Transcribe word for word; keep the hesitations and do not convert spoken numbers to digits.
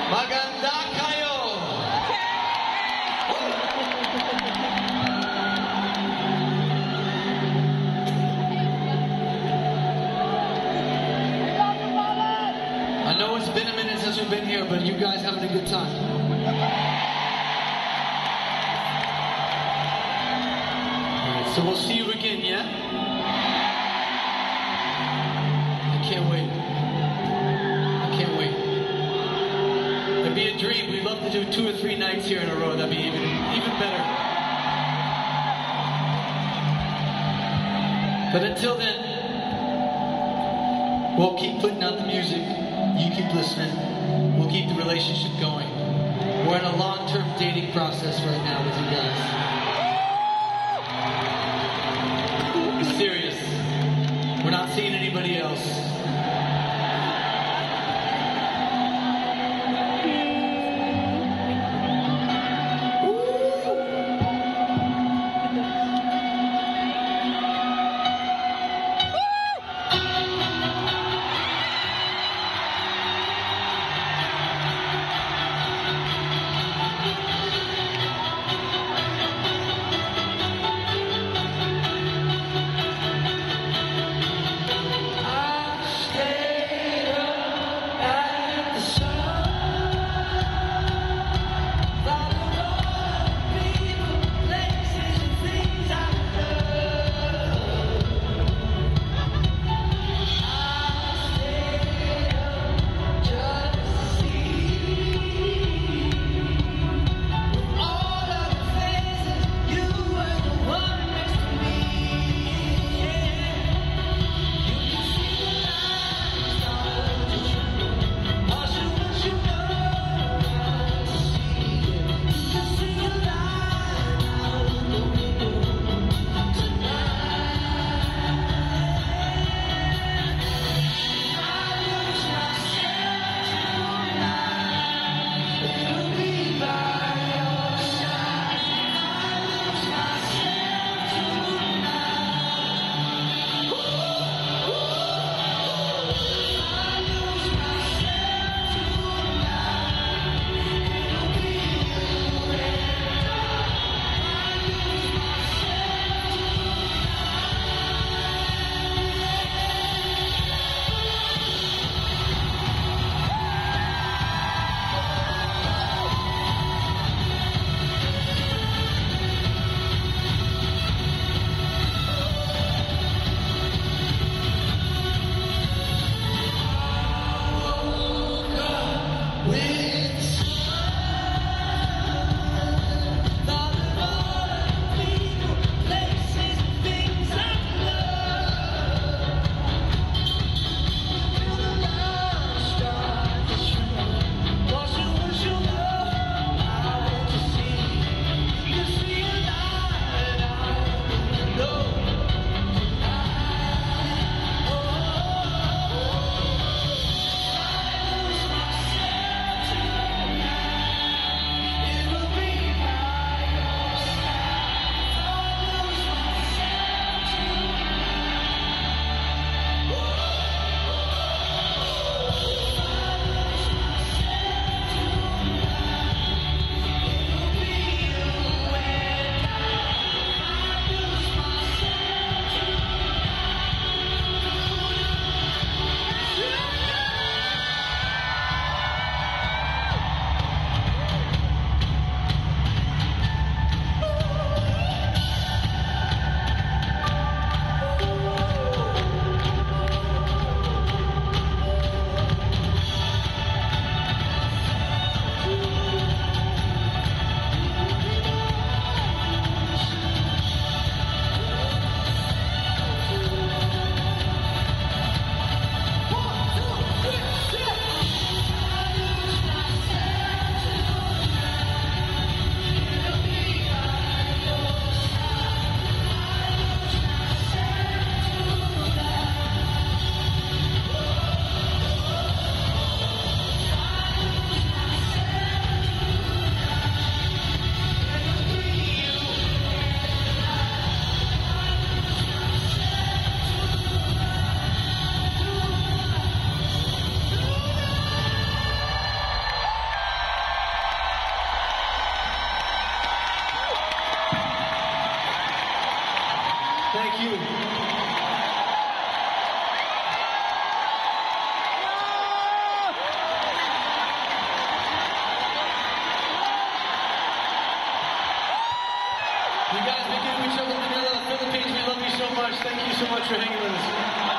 Maganda kayo! I know it's been a minute since we've been here, but you guys having a good time? Alright, so we'll see you again, yeah? I can't wait. I can't wait. It'd be a dream. We'd love to do two or three nights here in a row. That'd be even, even better. But until then, we'll keep putting out the music. You keep listening. We'll keep the relationship going. We're in a long-term dating process right now with you guys. Be serious. We're not seeing anybody else. Thank you. You guys been doing each other together in the Philippines. We love you so much. Thank you so much for hanging with us.